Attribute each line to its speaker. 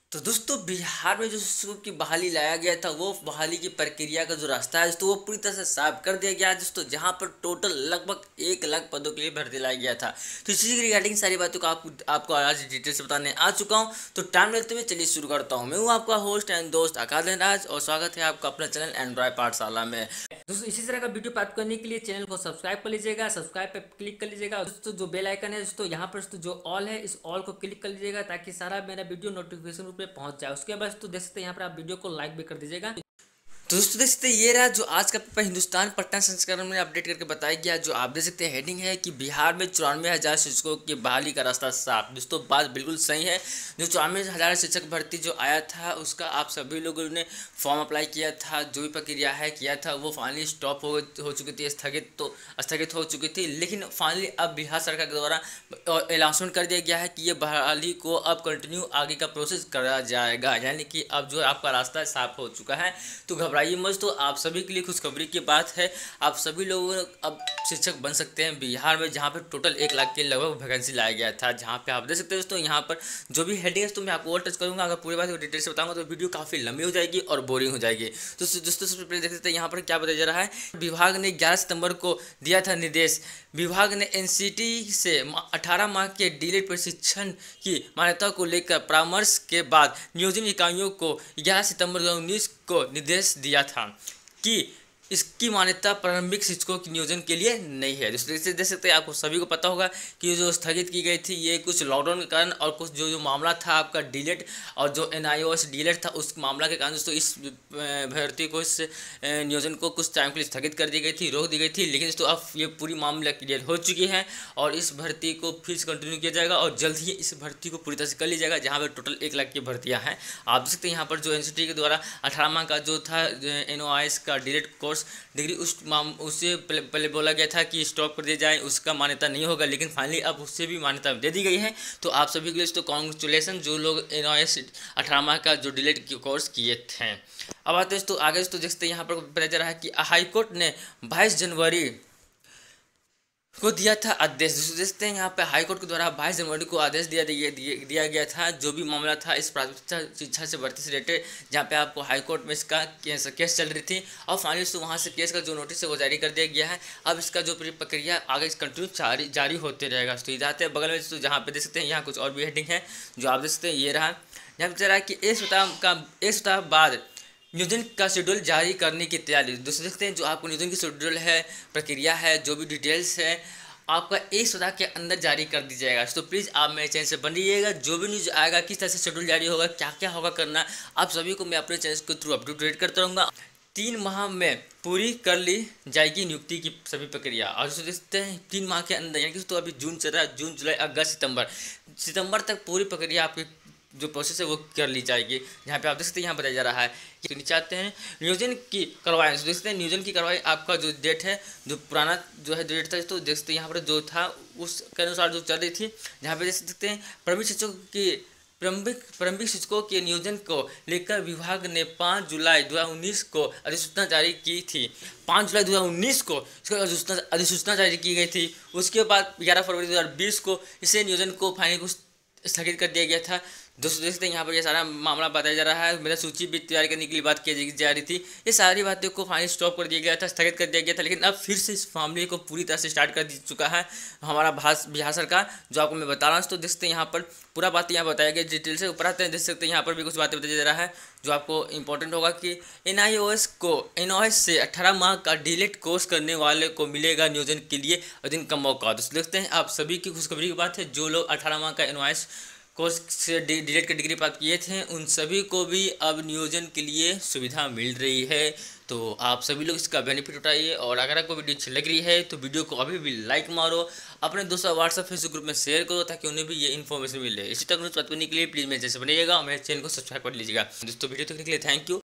Speaker 1: तो दोस्तों बिहार में जो की बहाली लाया गया था वो बहाली की प्रक्रिया का जो रास्ता है दोस्तों वो पूरी तरह से साफ कर दिया गया है दोस्तों, जहां पर टोटल लगभग 1 लाख पदों के लिए भर्ती लाया गया था। तो इसी के रिगार्डिंग सारी बातों को आपको आज डिटेल से बताने आ चुका हूं। तो टाइम लेते हुए चलिए शुरू करता हूं। मैं हूं आपका होस्ट एंड दोस्त आकाश राज और स्वागत है आपका अपना चैनल एंड्रॉयड पाठशाला में। दोस्तों इसी तरह का वीडियो प्राप्त करने के लिए चैनल को सब्सक्राइब कर लीजिएगा, सब्सक्राइब पे क्लिक कर लीजिएगा। दोस्तों जो बेल आइकन है दोस्तों यहाँ पर दोस्तों जो ऑल है इस ऑल को क्लिक कर लीजिएगा ताकि सारा मेरा वीडियो नोटिफिकेशन रूप में पहुंच जाए। उसके बाद तो देख सकते हैं यहाँ पर आप वीडियो को लाइक भी कर दीजिएगा। तो दोस्तों देख सकते हैं ये रहा जो आज का पेपर हिंदुस्तान पटना संस्करण में अपडेट करके बताया गया। जो आप देख सकते हैं हेडिंग है कि बिहार में 94,000 शिक्षकों की बहाली का रास्ता साफ। दोस्तों बात बिल्कुल सही है। जो 94,000 शिक्षक भर्ती जो आया था उसका आप सभी लोगों ने फॉर्म अप्लाई किया था, जो भी प्रक्रिया है किया था वो फाइनली स्टॉप हो चुकी थी, स्थगित हो चुकी थी। लेकिन फाइनली अब बिहार सरकार के द्वारा अनाउंसमेंट कर दिया गया है कि ये बहाली को अब कंटिन्यू आगे का प्रोसेस करा जाएगा, यानी कि अब जो आपका रास्ता साफ हो चुका है। तो घबराइए मत। तो आप सभी के लिए खुशखबरी की बात है, आप सभी लोग अब शिक्षक बन सकते हैं बिहार में, जहाँ पर टोटल 1 लाख के लगभग वैकेंसी लाया गया था। जहाँ पे आप देख सकते हैं दोस्तों यहाँ पर जो भी हेडिंग है तो मैं आपको और टच करूँगा। अगर पूरी बात को डिटेल से बताऊंगा तो वीडियो काफ़ी लंबी हो जाएगी और बोरिंग हो जाएगी। तो दोस्तों सबसे पहले देख सकते हैं यहाँ पर क्या बताया जा रहा है। विभाग ने 11 सितंबर को दिया था निर्देश। विभाग ने एनसीटी से 18 माह के डीलेड प्रशिक्षण की मान्यता को लेकर परामर्श के बाद नियोजन इकाइयों को 11 सितंबर 2019 को निर्देश दिया था कि इसकी मान्यता प्रारंभिक शिक्षकों के नियोजन के लिए नहीं है। जैसे देख सकते हैं आपको सभी को पता होगा कि जो स्थगित की गई थी ये कुछ लॉकडाउन के कारण और कुछ जो मामला था आपका डीलेट और जो एनआईओएस डीलेट था उस मामला के कारण दोस्तों इस भर्ती को इस नियोजन को कुछ टाइम के लिए स्थगित कर दी गई थी, रोक दी गई थी। लेकिन दोस्तों अब ये पूरी मामला क्लियर हो चुकी है और इस भर्ती को फिर से कंटिन्यू किया जाएगा और जल्द ही इस भर्ती को पूरी तरह से कर लिया जाएगा, जहाँ पर टोटल 1 लाख की भर्तियाँ हैं। आप देख सकते हैं यहाँ पर जो एनसीटी के द्वारा 18 माह का जो था एनओआईएस का डीलेट कोर्स डिग्री उससे पहले बोला गया था कि स्टॉप कर दिया जाए, उसका मान्यता नहीं होगा, लेकिन फाइनली अब उससे भी मान्यता दे दी गई है। तो आप सभी के लिए तो कॉन्ग्रेचुलेसन जो लोग एनओएस 18 माह का जो डिलेट कोर्स किए थे। अब आते हैं तो आगे तो देखते हैं यहाँ पर बताया जा रहा है कि हाईकोर्ट ने 22 जनवरी को दिया था आदेश। देखते हैं यहाँ पे हाईकोर्ट के द्वारा 22 जनवरी को आदेश दिया गया था। जो भी मामला था इस प्राथमिक शिक्षा से भर्ती से रिलेटेड, जहाँ पे आपको हाईकोर्ट में इसका केस चल रही थी और फाइनली तो वहाँ से केस का जो नोटिस है वो जारी कर दिया गया है। अब इसका जो प्रक्रिया आगे कंटिन्यू जारी होते रहेगा। तो जाते हैं बगल में तो जहाँ पे देख सकते हैं यहाँ कुछ और भी हेडिंग है जो आप देख सकते हैं। ये रहा यहाँ पे रहा कि एक सप्ताह बाद नियोजन का शेड्यूल जारी करने की तैयारी। दोस्तों देखते हैं जो आपको नियोजन की शेड्यूल है, प्रक्रिया है, जो भी डिटेल्स है आपका 1 सप्ताह के अंदर जारी कर दी जाएगा। तो प्लीज़ आप मेरे चैनल से बन रहिएगा। जो भी न्यूज़ आएगा, किस तरह से शेड्यूल जारी होगा, क्या क्या होगा करना, आप सभी को मैं अपने चैनल के थ्रू अपडेट करता रहूँगा। 3 माह में पूरी कर ली जाएगी नियुक्ति की सभी प्रक्रिया। और दोस्तों देखते हैं 3 माह के अंदर, यानी कि तो अभी जून चल रहा है, जून जुलाई अगस्त सितंबर तक पूरी प्रक्रिया आपकी जो प्रोसेस है वो कर ली जाएगी। जहाँ पे आप देख सकते हैं यहाँ बताया जा रहा है कि नीचे आते हैं नियोजन की कार्रवाई। देख सकते हैं नियोजन की कार्रवाई आपका जो डेट है, जो पुराना जो है डेट था, तो देख सकते हैं यहाँ पर जो था उसके अनुसार जो चल रही थी। जहाँ पे देख सकते हैं प्रारंभिक शिक्षकों के नियोजन को लेकर विभाग ने 5 जुलाई 2019 को अधिसूचना जारी की थी। 5 जुलाई 2019 को इसको अधिसूचना जारी की गई थी। उसके बाद 11 फरवरी 2020 को इसे नियोजन को फाइनली को स्थगित कर दिया गया था। दोस्तों देखते हैं यहाँ पर ये सारा मामला बताया जा रहा है। मेरा सूची भी तैयार करने के लिए बात की जा रही थी, ये सारी बातें को फाइनली स्टॉप कर दिया गया था, स्थगित कर दिया गया था। लेकिन अब फिर से इस मामले को पूरी तरह से स्टार्ट कर चुका है हमारा बिहार सरकार, जो आपको मैं बता रहा हूँ। तो देखते हैं यहाँ पर पूरा बात यहाँ बताया गया डिटेल से। ऊपर आते हैं देख सकते हैं यहाँ पर भी कुछ बातें बताया जा रहा है जो आपको इंपॉर्टेंट होगा कि एनओएस से 18 माह का डीलेट कोर्स करने वाले को मिलेगा नियोजन के लिए आवेदन का मौका। दोस्तों देखते हैं आप सभी की खुशखबरी की बात है। जो लोग 18 माह का एनओएस कोर्स से डीलेट की डिग्री प्राप्त किए थे उन सभी को भी अब नियोजन के लिए सुविधा मिल रही है। तो आप सभी लोग इसका बेनिफिट उठाइए और अगर आपको वीडियो अच्छी लग रही है तो वीडियो को अभी भी लाइक मारो, अपने दोस्तों व्हाट्सएप फेसबुक ग्रुप में शेयर करो ताकि उन्हें भी ये इन्फॉर्मेशन मिले। इसी तक न्यूज़ प्राप्त करने के लिए प्लीज़ मेरे जैसे बनिएगा और मेरे चैनल को सब्सक्राइब कर लीजिएगा। दोस्तों वीडियो देखने के लिए थैंक यू।